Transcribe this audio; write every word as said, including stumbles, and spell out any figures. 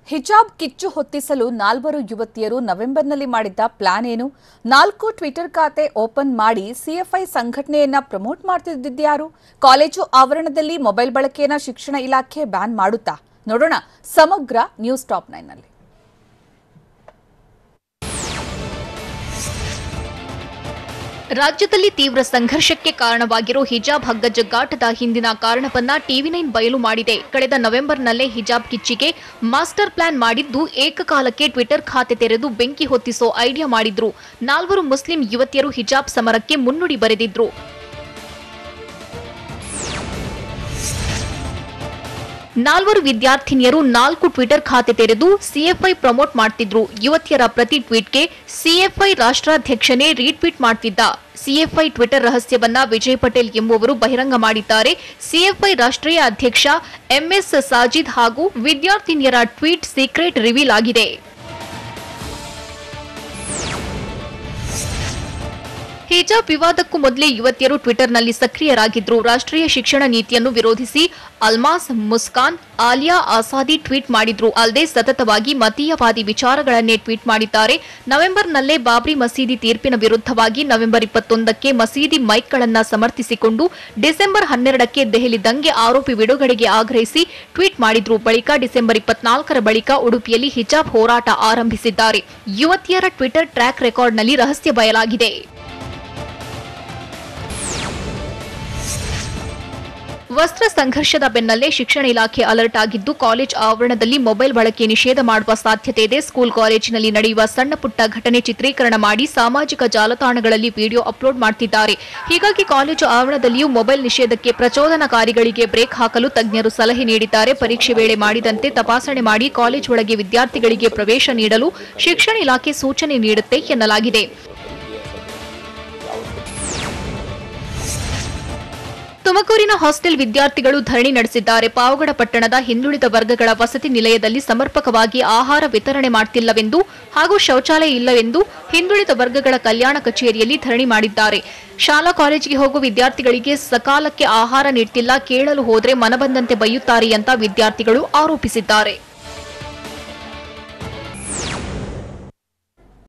ಹಿಜಾಬ್ ಕಿಚ್ಚು ಹೊತ್ತಿಸಲು ನಾಲ್ವರು ಯುವತಿಯರು ನವೆಂಬರ್ನಲ್ಲಿ ಮಾಡಿದ್ದ ಪ್ಲಾನ್ ಏನು? ನಾಲ್ಕು ಟ್ವಿಟರ್ ಖಾತೆ ಓಪನ್ ಮಾಡಿ ಸಿಎಫ್ಐ ಸಂಘಟನೆಯನ್ನ ಪ್ರಮೋಟ್ ಮಾಡ್ತಿದ್ದ್ಯಾರು? ಕಾಲೇಜು ಆವರಣದಲ್ಲಿ ಮೊಬೈಲ್ ಬಳಕೆಯನ್ನ ಶಿಕ್ಷಣ ಇಲಾಖೆ ಬ್ಯಾನ್ ಮಾಡುತ್ತಾ? ನೋಡೋಣ ಸಮಗ್ರ ನ್ಯೂಸ್ ಟಾಪ್ ನೈನ್ ನಲ್ಲಿ. ರಾಜ್ಯದಲ್ಲಿ ತೀವ್ರ ಸಂಘರ್ಷಕ್ಕೆ ಕಾರಣವಾಗಿರೋ ಹಿಜಾಬ್ ಹಗ್ಗ ಜಗ್ಗಾಟದ ಹಿಂದಿನ ಕಾರಣವನ್ನ ಟಿವಿ ನೈನ್ ಬಯಲು ಮಾಡಿದೆ. ಕಳೆದ ನವೆಂಬರ್ನಲ್ಲೇ ಹಿಜಾಬ್ ಕಿಚ್ಚಿಗೆ ಮಾಸ್ಟರ್ ಪ್ಲಾನ್ ಮಾಡಿದ್ದು ಏಕಕಾಲಕ್ಕೆ ಟ್ವಿಟರ್ ಖಾತೆ ತೆರೆದು ಬೆಂಕಿ ಹೊತ್ತಿಸೋ ಐಡಿಯಾ ಮಾಡಿದ್ರು. ನಾಲ್ವರು ಮುಸ್ಲಿಂ ಯುವತಿಯರು ಹಿಜಾಬ್ ಸಮರಕ್ಕೆ ಮುನ್ನುಡಿ ಬರೆದಿದ್ರು. ನಾಲ್ವರು ವಿದ್ಯಾರ್ಥಿನಿಯರು ನಾಲ್ಕು ಟ್ವಿಟರ್ ಖಾತೆ ತೆರೆದು ಸಿಎಫ್ಐ ಪ್ರಮೋಟ್ ಮಾಡ್ತಿದ್ರು. ಯುವತಿಯರ ಪ್ರತಿ ಟ್ವೀಟ್ಗೆ ಸಿಎಫ್ಐ ರಾಷ್ಟ್ರಾಧ್ಯಕ್ಷನೇ ರೀಟ್ವೀಟ್ ಮಾಡ್ತಿದ್ದ. ಸಿಎಫ್ಐ ಟ್ವಿಟರ್ ರಹಸ್ಯವನ್ನ ವಿಜಯ್ ಪಟೇಲ್ ಎಂಬುವರು ಬಹಿರಂಗ ಮಾಡಿದ್ದಾರೆ. ಸಿಎಫ್ಐ ರಾಷ್ಟ್ರೀಯ ಅಧ್ಯಕ್ಷ ಎಂಎಸ್ ಸಾಜಿದ್ ಹಾಗೂ ವಿದ್ಯಾರ್ಥಿನಿಯರ ಟ್ವೀಟ್ ಸೀಕ್ರೆಟ್ ರಿವೀಲ್ ಆಗಿದೆ. ಹಿಜಾಬ್ ವಿವಾದಕ್ಕೂ ಮೊದಲೇ ಯುವತಿಯರು ಟ್ವಿಟರ್ನಲ್ಲಿ ಸಕ್ರಿಯರಾಗಿದ್ರು. ರಾಷ್ಟ್ರೀಯ ಶಿಕ್ಷಣ ನೀತಿಯನ್ನು ವಿರೋಧಿಸಿ ಅಲ್ಮಾಸ್, ಮುಸ್ಕಾನ್, ಆಲಿಯಾ ಆಸಾದಿ ಟ್ವೀಟ್ ಮಾಡಿದ್ರು. ಅಲ್ಲದೆ ಸತತವಾಗಿ ಮತೀಯವಾದಿ ವಿಚಾರಗಳನ್ನೇ ಟ್ವೀಟ್ ಮಾಡಿದ್ದಾರೆ. ನವೆಂಬರ್ನಲ್ಲೇ ಬಾಬ್ರಿ ಮಸೀದಿ ತೀರ್ಪಿನ ವಿರುದ್ಧವಾಗಿ ನವೆಂಬರ್ ಇಪ್ಪತ್ತೊಂದಕ್ಕೆ ಮಸೀದಿ ಮೈಕ್ಗಳನ್ನ ಸಮರ್ಥಿಸಿಕೊಂಡು ಡಿಸೆಂಬರ್ ಹನ್ನೆರಡಕ್ಕೆ ದೆಹಲಿ ದಂಗೆ ಆರೋಪಿ ಬಿಡುಗಡೆಗೆ ಆಗ್ರಹಿಸಿ ಟ್ವೀಟ್ ಮಾಡಿದ್ರು. ಬಳಿಕ ಡಿಸೆಂಬರ್ ಇಪ್ಪತ್ನಾಲ್ಕರ ಬಳಿಕ ಉಡುಪಿಯಲ್ಲಿ ಹಿಜಾಬ್ ಹೋರಾಟ ಆರಂಭಿಸಿದ್ದಾರೆ. ಯುವತಿಯರ ಟ್ವಿಟರ್ ಟ್ರ್ಯಾಕ್ ರೆಕಾರ್ಡ್ನಲ್ಲಿ ರಹಸ್ಯ ಬಯಲಾಗಿದೆ. ವಸ್ತ್ರ ಸಂಘರ್ಷದ ಬೆನ್ನಲ್ಲೇ ಶಿಕ್ಷಣ ಇಲಾಖೆ ಅಲರ್ಟ್ ಆಗಿದ್ದು, ಕಾಲೇಜ್ ಆವರಣದಲ್ಲಿ ಮೊಬೈಲ್ ಬಳಕೆ ನಿಷೇಧ ಮಾಡುವ ಸಾಧ್ಯತೆ ಇದೆ. ಸ್ಕೂಲ್ ಕಾಲೇಜಿನಲ್ಲಿ ನಡೆಯುವ ಸಣ್ಣ ಪುಟ್ಟ ಘಟನೆ ಚಿತ್ರೀಕರಣ ಮಾಡಿ ಸಾಮಾಜಿಕ ಜಾಲತಾಣಗಳಲ್ಲಿ ವಿಡಿಯೋ ಅಪ್ಲೋಡ್ ಮಾಡ್ತಿದ್ದಾರೆ. ಹೀಗಾಗಿ ಕಾಲೇಜು ಆವರಣದಲ್ಲಿಯೂ ಮೊಬೈಲ್ ನಿಷೇಧಕ್ಕೆ ಪ್ರಚೋದನಕಾರಿಗಳಿಗೆ ಬ್ರೇಕ್ ಹಾಕಲು ತಜ್ಞರು ಸಲಹೆ ನೀಡಿದ್ದಾರೆ. ಪರೀಕ್ಷೆ ವೇಳೆ ಮಾಡಿದಂತೆ ತಪಾಸಣೆ ಮಾಡಿ ಕಾಲೇಜ್ ಒಳಗೆ ವಿದ್ಯಾರ್ಥಿಗಳಿಗೆ ಪ್ರವೇಶ ನೀಡಲು ಶಿಕ್ಷಣ ಇಲಾಖೆ ಸೂಚನೆ ನೀಡುತ್ತೆ ಎನ್ನಲಾಗಿದೆ. ತುಮಕೂರಿನ ಹಾಸ್ಟೆಲ್ ವಿದ್ಯಾರ್ಥಿಗಳು ಧರಣಿ ನಡೆಸಿದ್ದಾರೆ. ಪಾವಗಡ ಪಟ್ಟಣದ ಹಿಂದುಳಿದ ವರ್ಗಗಳ ವಸತಿ ನಿಲಯದಲ್ಲಿ ಸಮರ್ಪಕವಾಗಿ ಆಹಾರ ವಿತರಣೆ ಮಾಡ್ತಿಲ್ಲವೆಂದು ಹಾಗೂ ಶೌಚಾಲಯ ಇಲ್ಲವೆಂದು ಹಿಂದುಳಿದ ವರ್ಗಗಳ ಕಲ್ಯಾಣ ಕಚೇರಿಯಲ್ಲಿ ಧರಣಿ ಮಾಡಿದ್ದಾರೆ. ಶಾಲಾ ಕಾಲೇಜಿಗೆ ಹೋಗುವ ವಿದ್ಯಾರ್ಥಿಗಳಿಗೆ ಸಕಾಲಕ್ಕೆ ಆಹಾರ ನೀಡ್ತಿಲ್ಲ, ಕೇಳಲು ಹೋದ್ರೆ ಮನಬಂದಂತೆ ಬೈಯುತ್ತಾರೆ ಅಂತ ವಿದ್ಯಾರ್ಥಿಗಳು ಆರೋಪಿಸಿದ್ದಾರೆ.